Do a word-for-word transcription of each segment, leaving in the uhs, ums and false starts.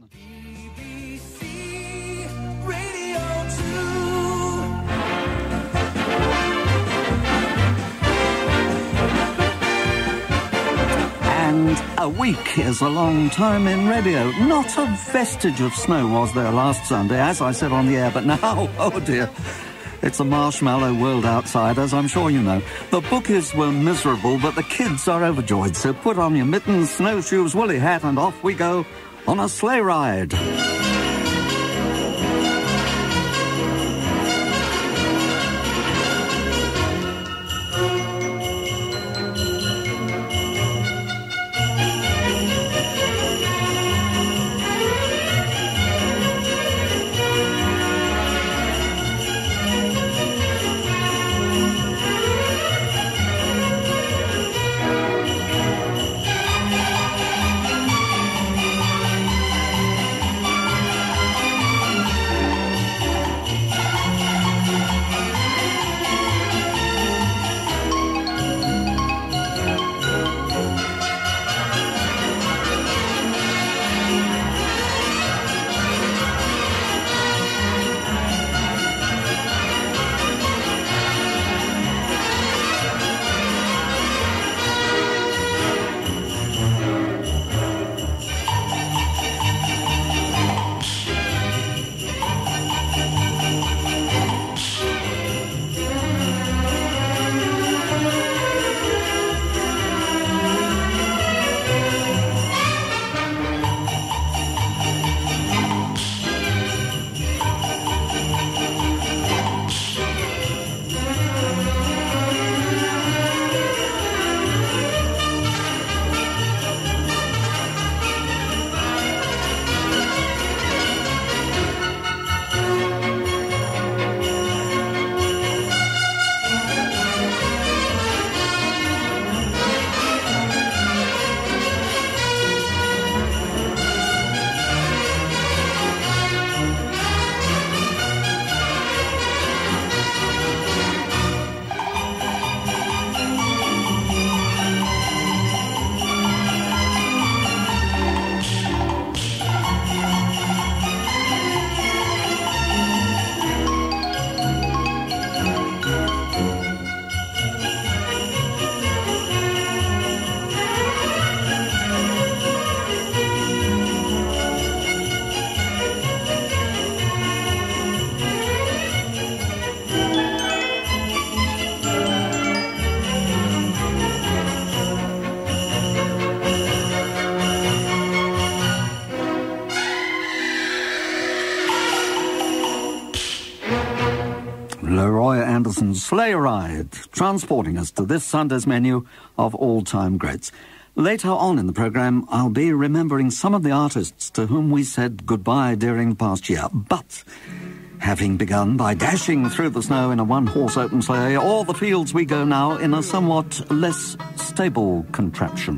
B B C Radio two. And a week is a long time in radio. Not a vestige of snow was there last Sunday, as I said on the air, but now, oh dear, it's a marshmallow world outside, as I'm sure you know. The bookies were miserable, but the kids are overjoyed. So put on your mittens, snowshoes, woolly hat, and off we go on a sleigh ride. Sleigh Ride, transporting us to this Sunday's menu of all-time greats. Later on in the programme, I'll be remembering some of the artists to whom we said goodbye during the past year. But, having begun by dashing through the snow in a one-horse open sleigh, all the fields we go now in a somewhat less stable contraption.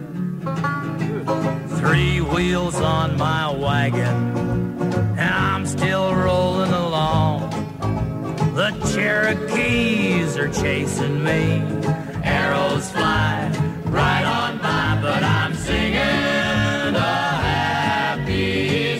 Three wheels on my wagon, and I'm still rolling along. The Cherokees are chasing me. Arrows fly right on by, but I'm singing a happy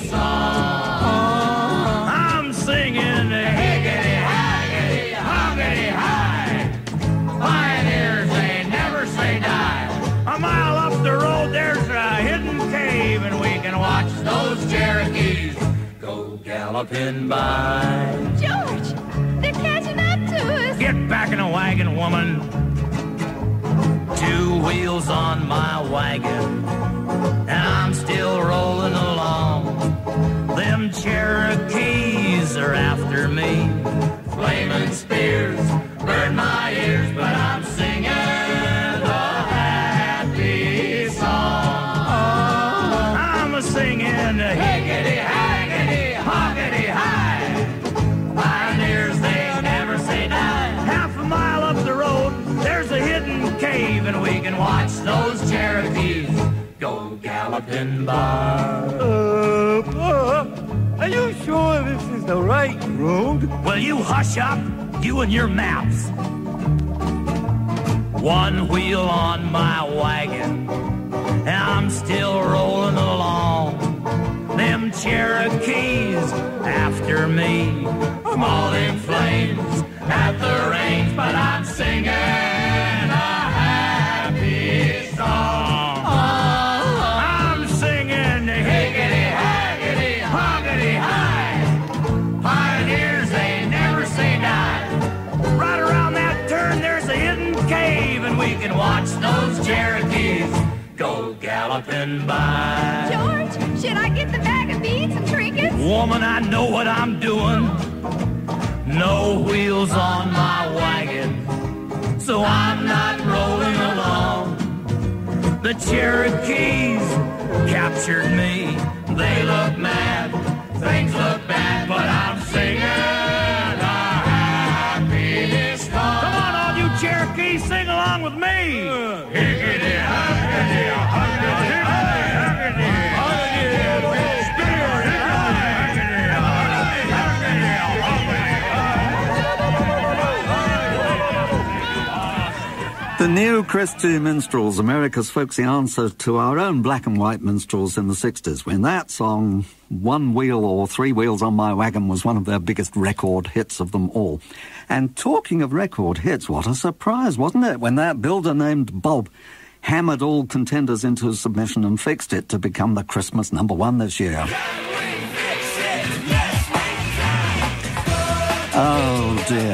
song. I'm singing a higgity, haggity, hoggity, high. Pioneers, they never say die. A mile up the road, there's a hidden cave, and we can watch those Cherokees go galloping by. George! They're catching up to us. Get back in the wagon, woman. Two wheels on my wagon, and I'm still rolling along. Them Cherokees are after me. Flaming spears burn my ears, but I'm singing a happy song. I'm a singing a higgity, haggity, hoggity, high. Pioneers, they never say die. Half a mile up the road, there's a hidden cave, and we can watch those Cherokees go galloping by. Uh, uh, are you sure this is the right road? Will you hush up, you and your mouths? One wheel on my wagon, and I'm still rolling along. Them them Cherokees after me. I'm all in flames at the range, but I'm singing a happy song. I'm singing higgity, haggity, hoggity, high. Pioneers, they never say die. Right around that turn, there's a hidden cave, and we can watch those Cherokees go galloping by. George, should I get the bag of beads and trinkets? Woman, I know what I'm doing. No wheels on my wagon, so I'm not rolling along. The Cherokees captured me. They look mad, things look bad, but I'm singing a happy song. Come on, all you Cherokees, sing along with me. Higgity, haggity, hoggity, haggity, hoggity, spirit, haggity, haggity, The New Christy Minstrels, America's folksy answer to our own black and white minstrels in the sixties, when that song, One Wheel or Three Wheels on My Wagon, was one of their biggest record hits of them all. And talking of record hits, what a surprise, wasn't it, when that builder named Bob hammered all contenders into submission and fixed it to become the Christmas number one this year. Oh, dear.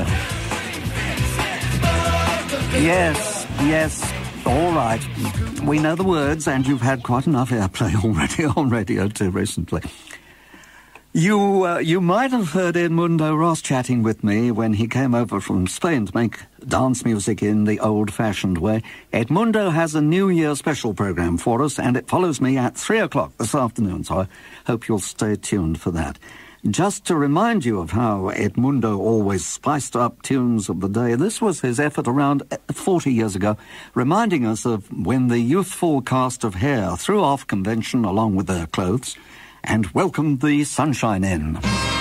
Yes, yes, all right. We know the words, and you've had quite enough airplay already on Radio two recently. You uh, you might have heard Edmundo Ross chatting with me when he came over from Spain to make dance music in the old-fashioned way. Edmundo has a New Year special program for us, and it follows me at three o'clock this afternoon, so I hope you'll stay tuned for that. Just to remind you of how Edmundo always spiced up tunes of the day, this was his effort around forty years ago, reminding us of when the youthful cast of Hair threw off convention along with their clothes and welcomed the sunshine in.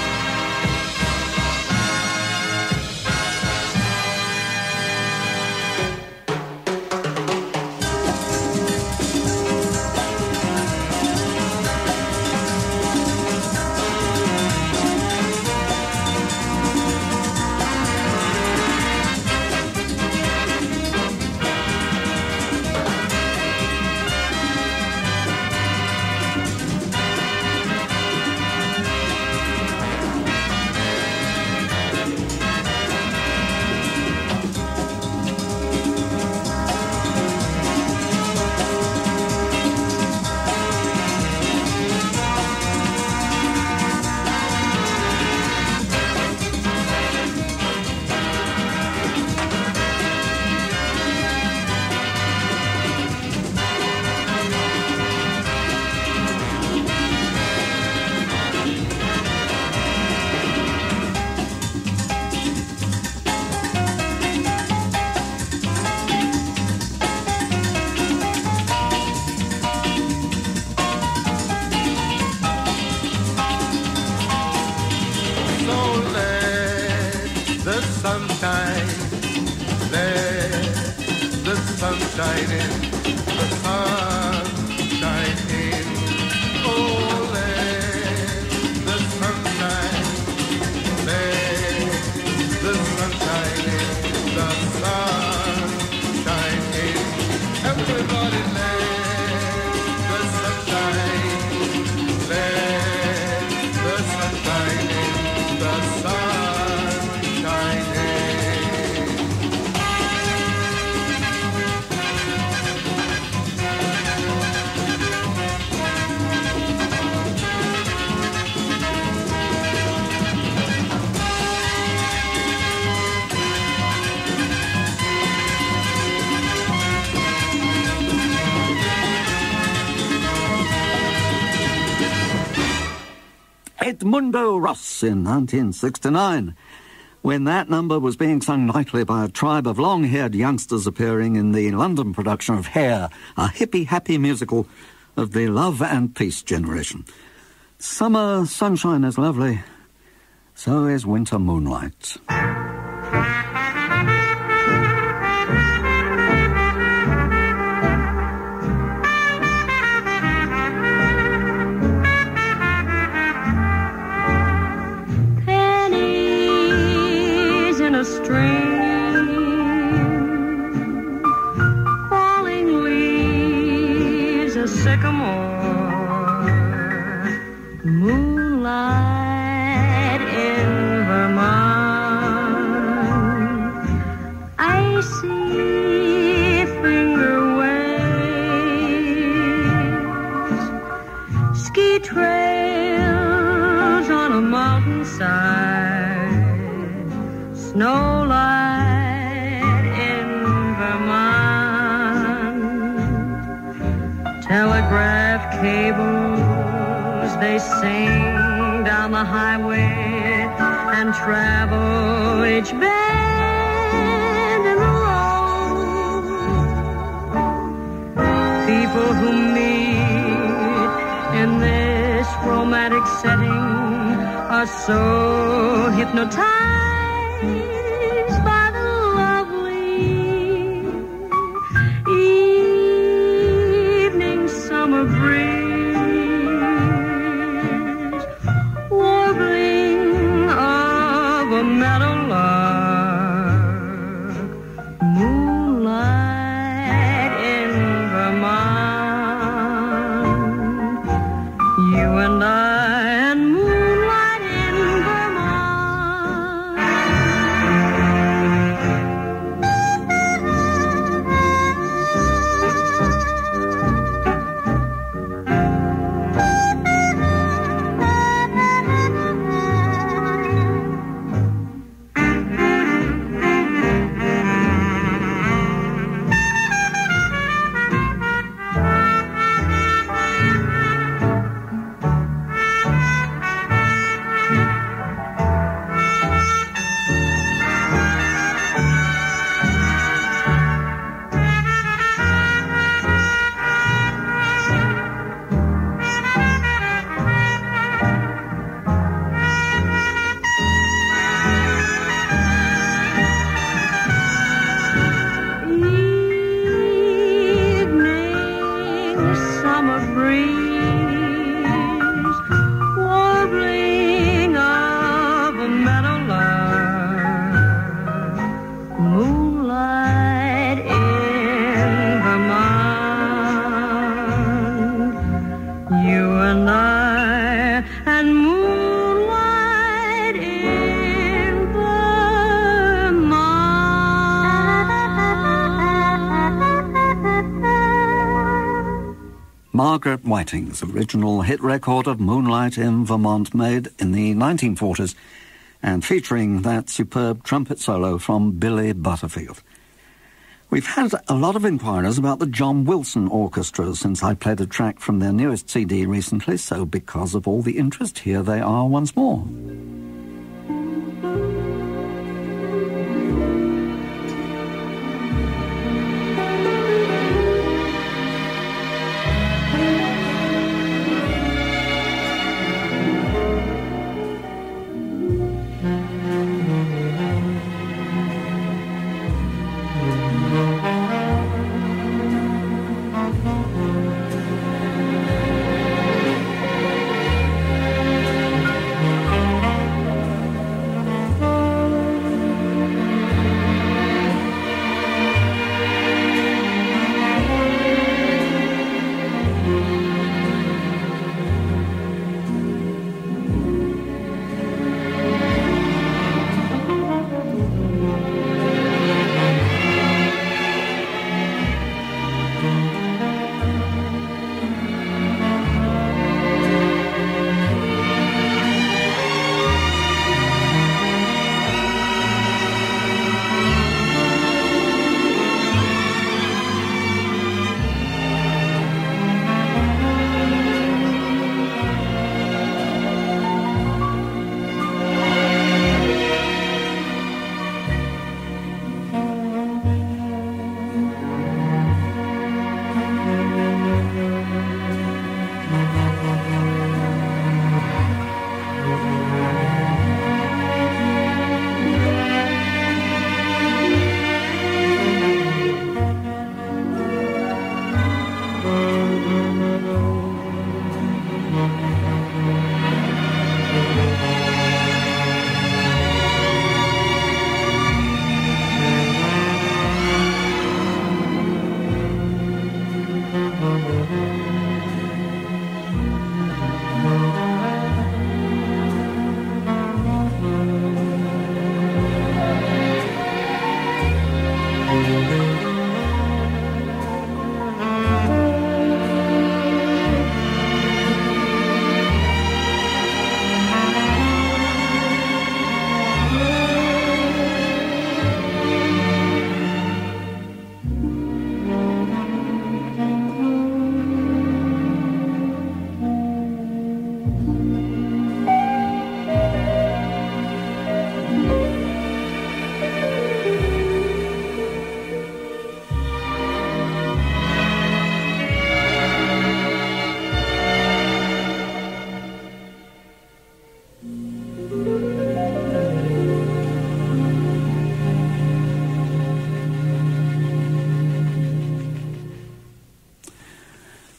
Edmundo Ross in nineteen sixty-nine, when that number was being sung nightly by a tribe of long-haired youngsters appearing in the London production of Hair, a hippie-happy musical of the love and peace generation. Summer sunshine is lovely, so is winter moonlight. Moonlight in Vermont, I see finger waves, ski trails on a mountainside, snow light in Vermont, telegraph cables, they sing down the highway and travel each bend in the road. People who meet in this romantic setting are so hypnotized by the lovely evening summer breeze. Margaret Whiting's original hit record of Moonlight in Vermont, made in the nineteen forties and featuring that superb trumpet solo from Billy Butterfield. We've had a lot of inquiries about the John Wilson Orchestra since I played a track from their newest C D recently, so because of all the interest, here they are once more. Thank you.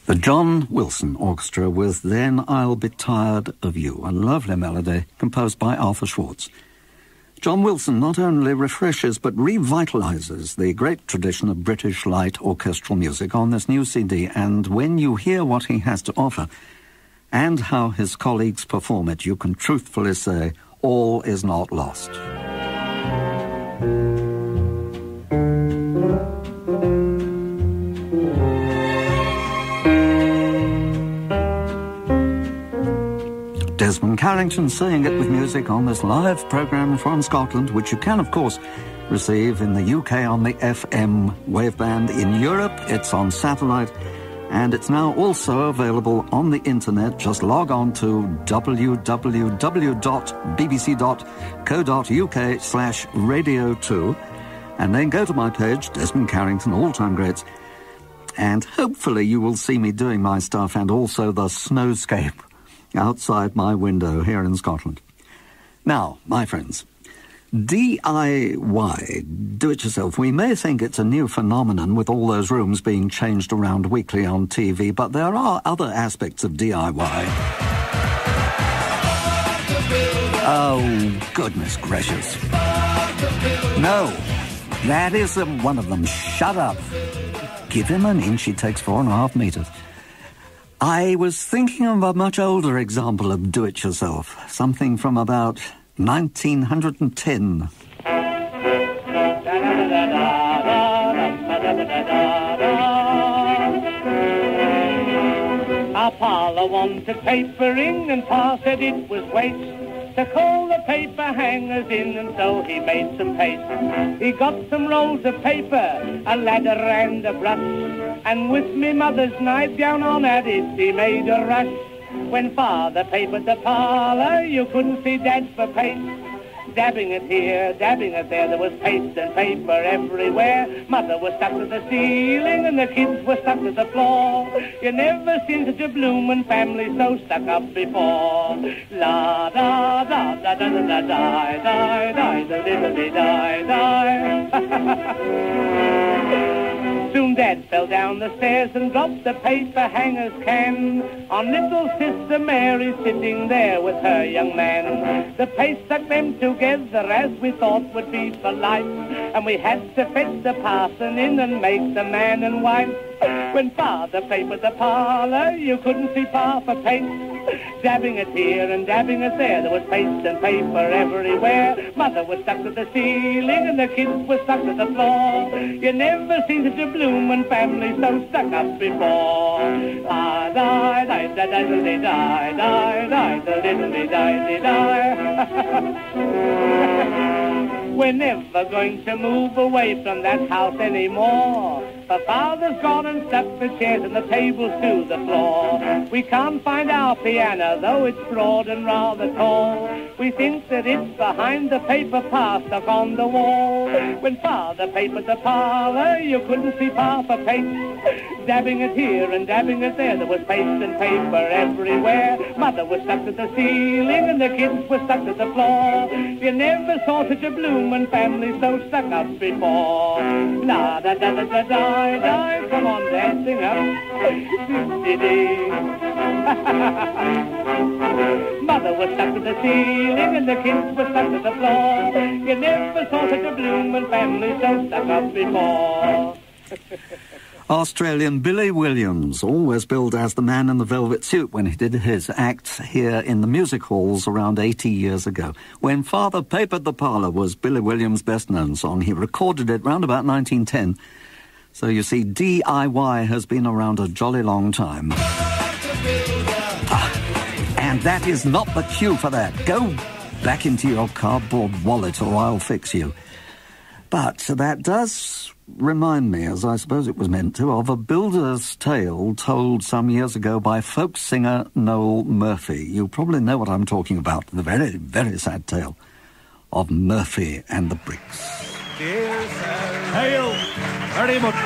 The John Wilson Orchestra with Then I'll Be Tired of You, a lovely melody composed by Arthur Schwartz. John Wilson not only refreshes but revitalises the great tradition of British light orchestral music on this new C D, and when you hear what he has to offer and how his colleagues perform it, you can truthfully say all is not lost. Desmond Carrington saying it with music on this live programme from Scotland, which you can, of course, receive in the U K on the F M waveband. In Europe, it's on satellite, and it's now also available on the internet. Just log on to w w w dot b b c dot co dot u k slash radio two, and then go to my page, Desmond Carrington, All-Time Greats, and hopefully you will see me doing my stuff and also the snowscape outside my window here in Scotland. Now, my friends, D I Y, do-it-yourself. We may think it's a new phenomenon with all those rooms being changed around weekly on T V, but there are other aspects of D I Y. Oh, goodness gracious. No, that isn't one of them. Shut up. Give him an inch, he takes four and a half metres. I was thinking of a much older example of do-it-yourself, something from about nineteen ten. Our parlour wanted papering and Pa said it was waste to call the paper hangers in, and so he made some paste. He got some rolls of paper, a ladder and a brush, and with me mother's nightgown on at it, he made a rush. When Father papered the parlour, you couldn't see Dad for paste. Dabbing it here, dabbing it there, there was paste and paper everywhere. Mother was stuck to the ceiling and the kids were stuck to the floor. You never seen such a bloomin' family so stuck up before. La da da da da da da da da da da da da da. Soon Dad fell down the stairs and dropped the paper hanger's can on little Sister Mary sitting there with her young man. The paste stuck them together as we thought would be for life, and we had to fetch the parson in and make the man and wife. When Father papered the parlour, you couldn't see Pa for paste. Dabbing it here and dabbing it there, there was paste and paper everywhere. Mother was stuck to the ceiling and the kids were stuck to the floor. You never seen such a bloomin' family so stuck up before. Ah, die, die, die, die, die, die, die, die, die, die, die, die. We're never going to move away from that house anymore. For Father's gone and stuck the chairs and the tables to the floor. We can't find our piano, though it's broad and rather tall. We think that it's behind the paper Pa stuck on the wall. When Father papered the parlour, you couldn't see Pa for paste. Dabbing it here and dabbing it there, there was paste and paper everywhere. Mother was stuck to the ceiling and the kids were stuck to the floor. You never saw such a bloomin' family so stuck up before. La da da da da da. Die, die, come on, dancing up. Mother was stuck to the ceiling and the kids were stuck to the floor. You never saw such a bloomin' family so stuck up before. Australian Billy Williams, always billed as the man in the velvet suit when he did his acts here in the music halls around eighty years ago. When Father Papered the Parlour was Billy Williams' best-known song. He recorded it round about nineteen ten. So you see, D I Y has been around a jolly long time. Ah, and that is not the cue for that. Go back into your cardboard wallet or I'll fix you. But that does remind me, as I suppose it was meant to, of a builder's tale told some years ago by folk singer Noel Murphy. You probably know what I'm talking about, the very, very sad tale of Murphy and the Bricks. Dear sir, hail very much.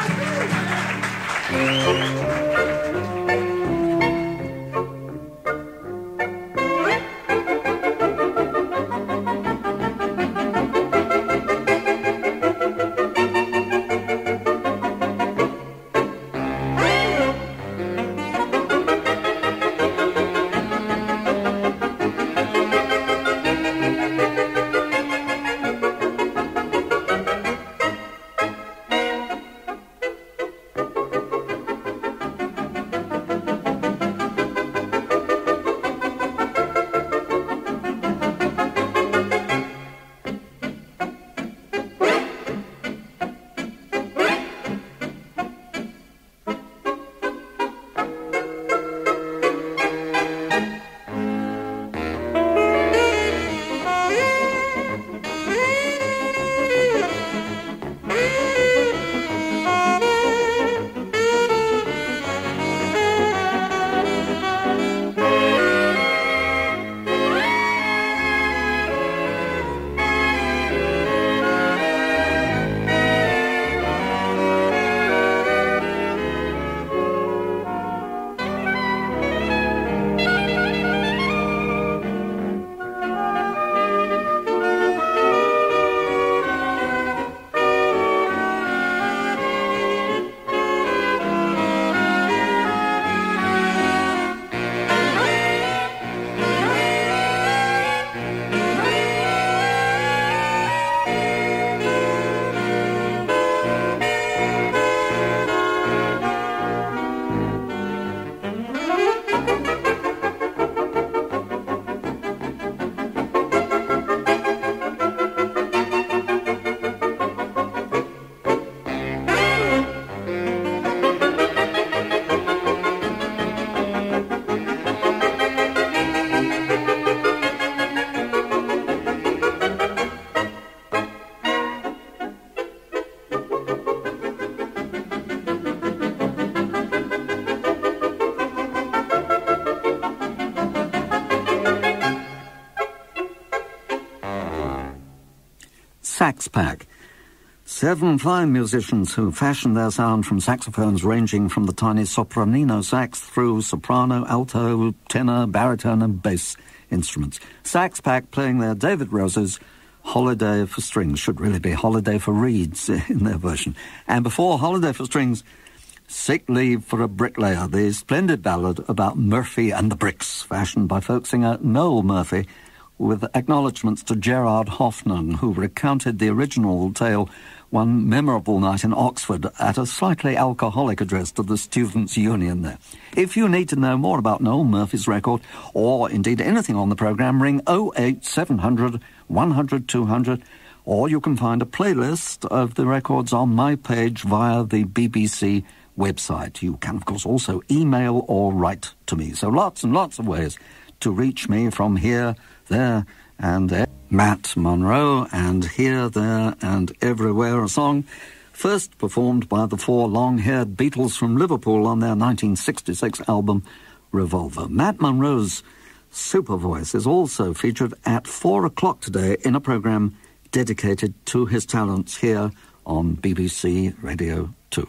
Sax Pack. Seven fine musicians who fashioned their sound from saxophones ranging from the tiny sopranino sax through soprano, alto, tenor, baritone and bass instruments. Sax Pack playing their David Rose's Holiday for Strings. Should really be Holiday for Reeds in their version. And before Holiday for Strings, Sick Leave for a Bricklayer, the splendid ballad about Murphy and the bricks, fashioned by folk singer Noel Murphy, with acknowledgements to Gerard Hoffman, who recounted the original tale one memorable night in Oxford at a slightly alcoholic address to the Students' Union there. If you need to know more about Noel Murphy's record, or indeed anything on the programme, ring oh eight seven hundred, one hundred, two hundred, or you can find a playlist of the records on my page via the B B C website. You can, of course, also email or write to me. So lots and lots of ways to reach me from here, there, and there. Matt Monro, and Here, There, and Everywhere, a song first performed by the four long-haired Beatles from Liverpool on their nineteen sixty-six album Revolver. Matt Monro's super voice is also featured at four o'clock today in a programme dedicated to his talents here on B B C Radio two.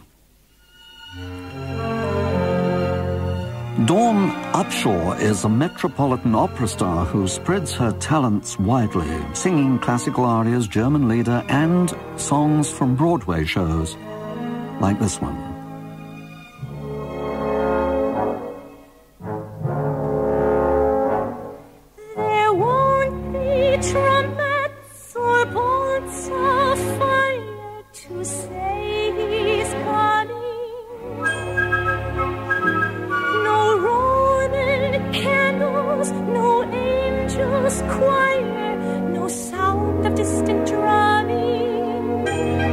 Dawn Upshaw is a Metropolitan Opera star who spreads her talents widely, singing classical arias, German lieder, and songs from Broadway shows, like this one. There won't be trumpets or bolts of fire to say he's coming. Candles, no angels' choir, no sound of distant drumming.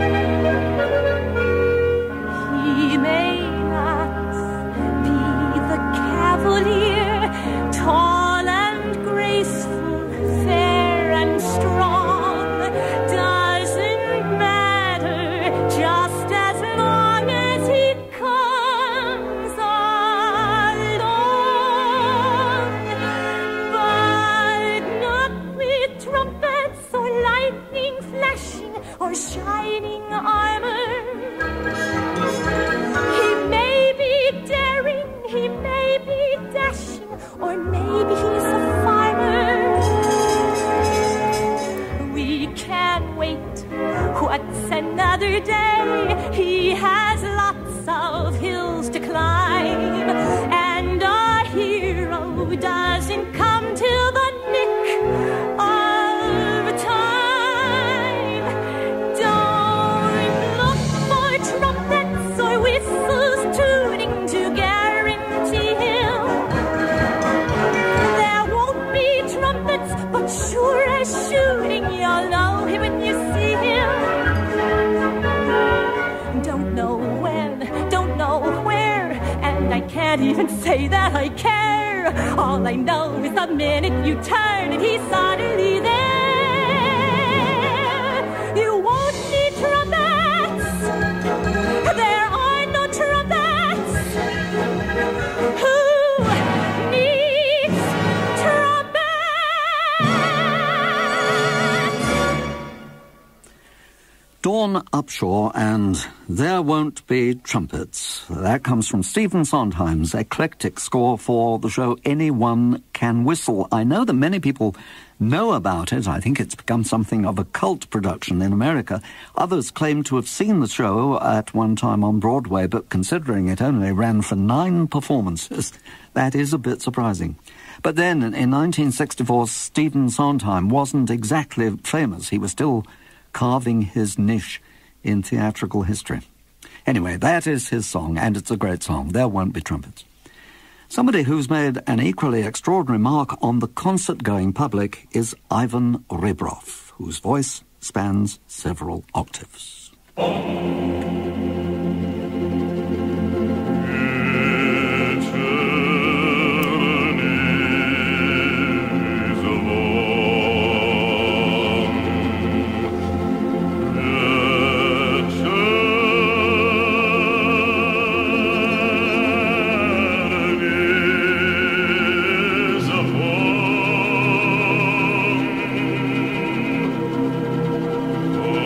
He may not be the cavalier, tall and graceful, fair and strong. Doesn't matter, just as long as he comes along. Trumpets or lightning flashing or shining armor. He may be daring, he may be dashing, or maybe he's a farmer. We can wait, what's another day? He has lots of hills to climb, and a hero doesn't come till the nick of time. Don't look for trumpets or whistles tuning to guarantee him. There won't be trumpets, but sure as shooting, you'll know him when you see him. Don't know when, don't know where, and I can't even say that I care. All I know is the minute you turn and he's suddenly there. You won't need trumpets. There are no trumpets. Who needs trumpets? Dawn Upshaw and There Won't Be Trumpets. That comes from Stephen Sondheim's eclectic score for the show Anyone Can Whistle. I know that many people know about it. I think it's become something of a cult production in America. Others claim to have seen the show at one time on Broadway, but considering it only ran for nine performances, that is a bit surprising. But then, in nineteen sixty-four, Stephen Sondheim wasn't exactly famous. He was still carving his niche in theatrical history. Anyway, that is his song, and it's a great song. There Won't Be Trumpets. Somebody who's made an equally extraordinary mark on the concert-going public is Ivan Rebroff, whose voice spans several octaves. Oh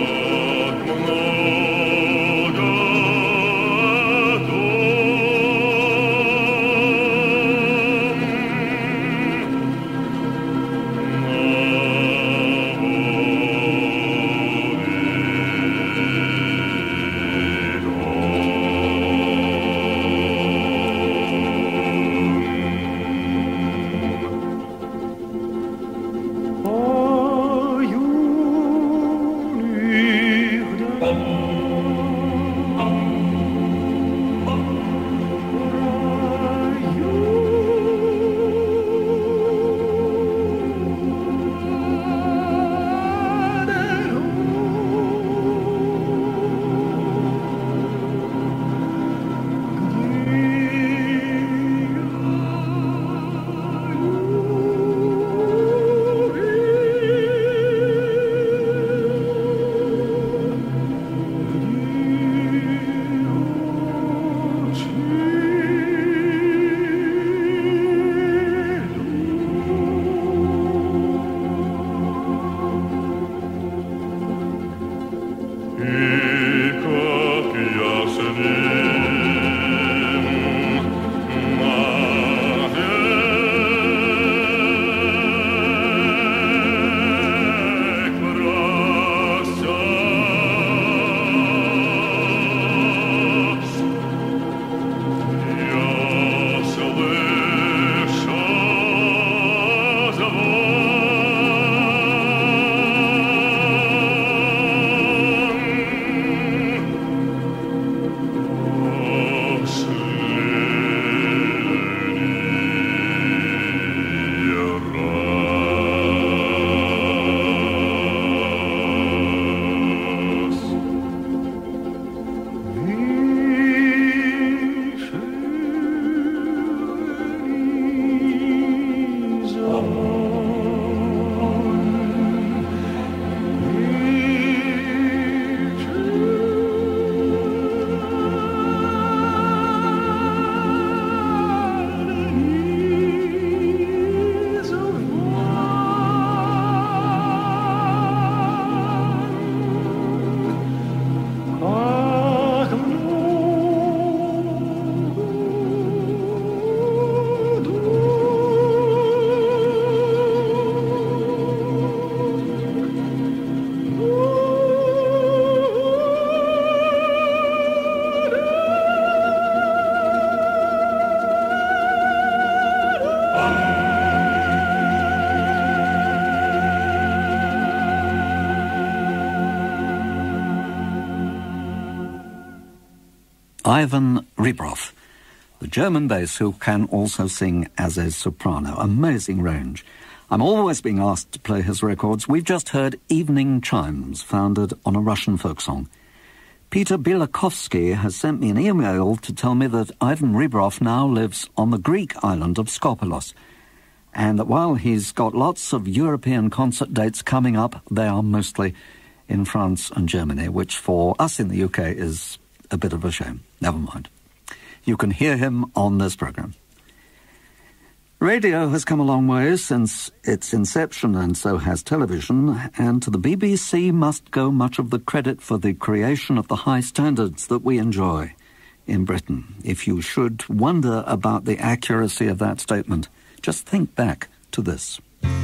Ivan Rebroff, the German bass who can also sing as a soprano. Amazing range. I'm always being asked to play his records. We've just heard Evening Chimes, founded on a Russian folk song. Peter Bielakovsky has sent me an email to tell me that Ivan Rebroff now lives on the Greek island of Skopelos, and that while he's got lots of European concert dates coming up, they are mostly in France and Germany, which for us in the U K is a bit of a shame. Never mind. You can hear him on this programme. Radio has come a long way since its inception, and so has television, and to the B B C must go much of the credit for the creation of the high standards that we enjoy in Britain. If you should wonder about the accuracy of that statement, just think back to this.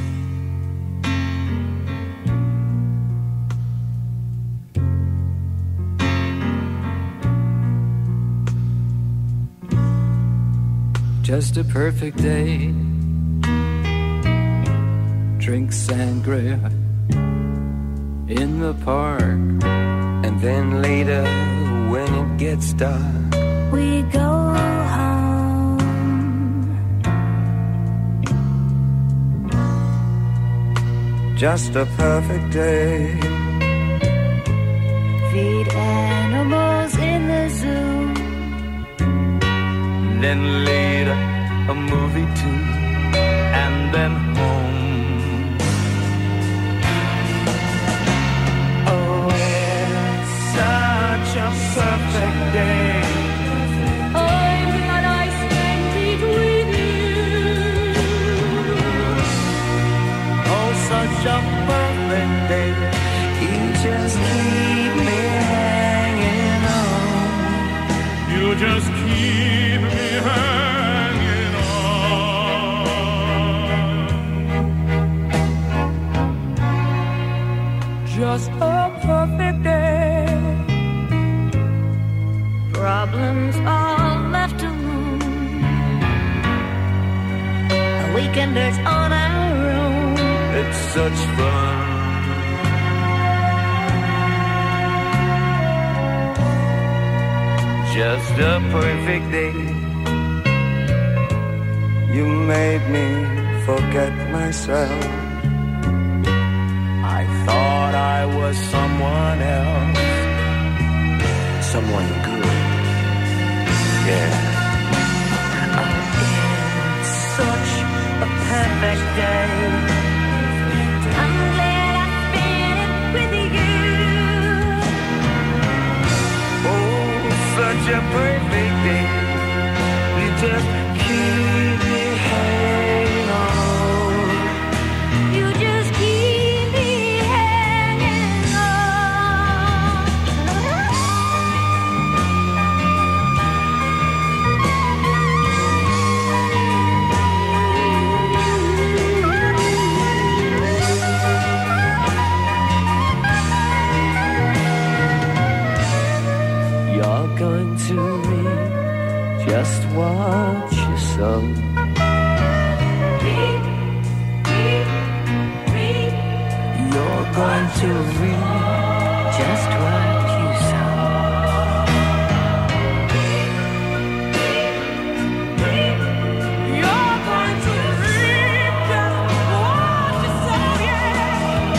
Just a perfect day. Drink sangria in the park. And then later when it gets dark, We go home. just a perfect day. Feed animals in the zoo. Then later a movie too, and then home. Oh, it's such a perfect day. I'm glad I spent it with you. Oh, such a perfect day. You just keep me hanging on. You just keep me hanging on. Just a perfect day. Problems all left alone. A weekenders on our own. It's such fun. Just a perfect day. You made me forget myself. I thought I was someone else. Someone good. Yeah. Oh, it's such a perfect day. I'm glad I spent it with you. Oh, such a perfect day. You just keep me hanging on. You just keep me hanging on. You're going to read just what you sow. Read, read, read. You're going to read just what you sow. You're going to read just what you sow, yeah.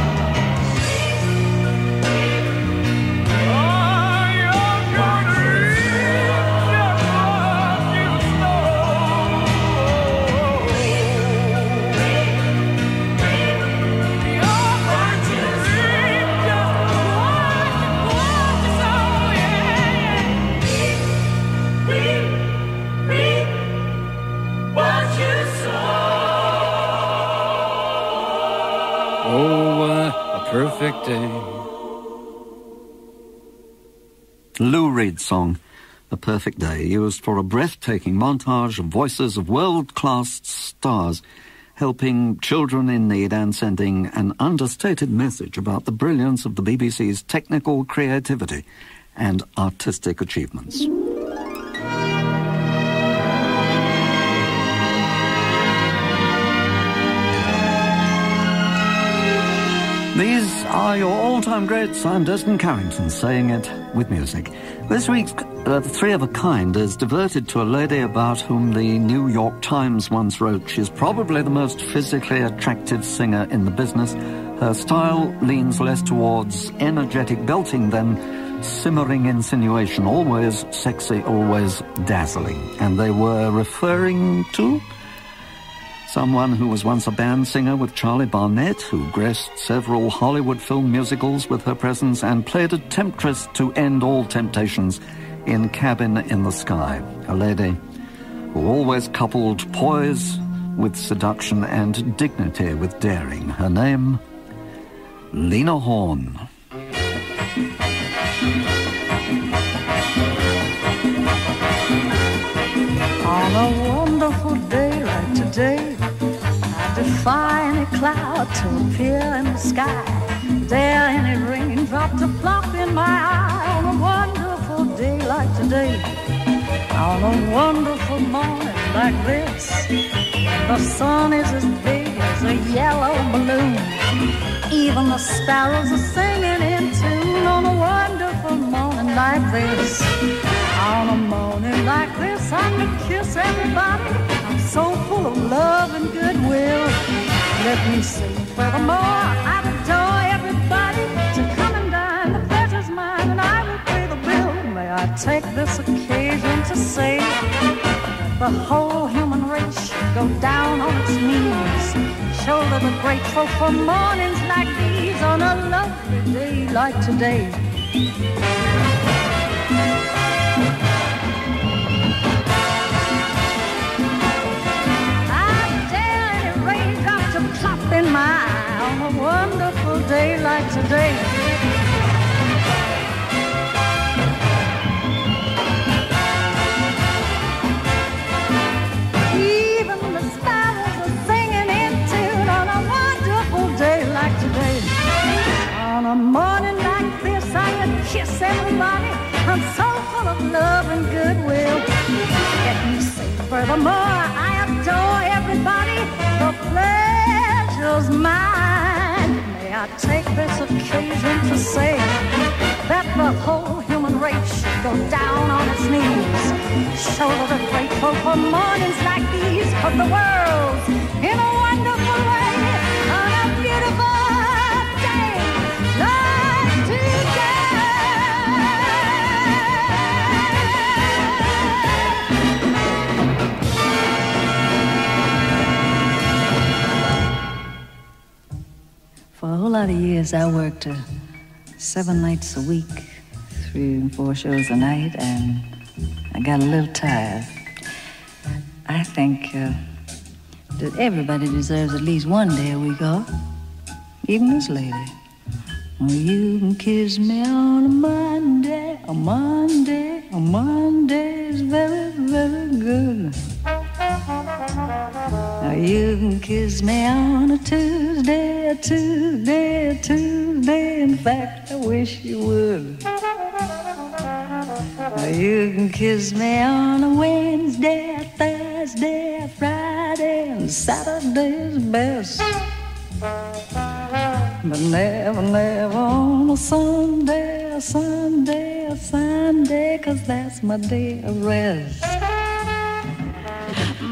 Oh, you're gonna reap just what you sow. You're going to reap just what, what you sow, yeah. Reap, reap what you sow. Oh, what a perfect day. Lou Reed's song, A Perfect Day, used for a breathtaking montage of voices of world-class stars, helping children in need and sending an understated message about the brilliance of the B B C's technical creativity and artistic achievements. These are your all-time greats. I'm Desmond Carrington, saying it with music. This week's uh, Three of a Kind is devoted to a lady about whom the New York Times once wrote, she's probably the most physically attractive singer in the business. Her style leans less towards energetic belting than simmering insinuation, always sexy, always dazzling. And they were referring to someone who was once a band singer with Charlie Barnett, who graced several Hollywood film musicals with her presence and played a temptress to end all temptations in Cabin in the Sky. A lady who always coupled poise with seduction and dignity with daring. Her name, Lena Horne. On a wonderful day like today, I defy any cloud to appear in the sky. Dare any raindrop to plop in my eye. On a wonderful day like today, on a wonderful morning like this, the sun is as big as a yellow balloon. Even the sparrows are singing in tune. On a wonderful morning like this, on a morning like this, I could kiss everybody. I'm so full of love and goodwill. Let me say furthermore, I adore everybody. To come and dine, the pleasure's mine, and I will pay the bill. May I take this occasion to say that the whole human race should go down on its knees, shoulder the grateful for mornings like these on a lovely day like today. In my eye on a wonderful day like today. Even the sparrows are singing in tune on a wonderful day like today. On a morning like this, I could kiss everybody. I'm so full of love and goodwill. Let me say furthermore, I adore everybody. The pleasure's mine. May I take this occasion to say that the whole human race should go down on its knees, shoulder the grateful for mornings like these, cause the world's in a wonderful way on a beautiful day like today. For a whole lot of years, I worked uh, seven nights a week, three and four shows a night, and I got a little tired. I think uh, that everybody deserves at least one day a week off, even this lady. Well, you can kiss me on a Monday, a Monday, a Monday is very, very good. Now you can kiss me on a Tuesday, a Tuesday, a Tuesday. In fact, I wish you would. Now you can kiss me on a Wednesday, a Thursday, a Friday, and Saturday's best. But never, never on a Sunday, a Sunday, a Sunday, 'cause that's my day of rest.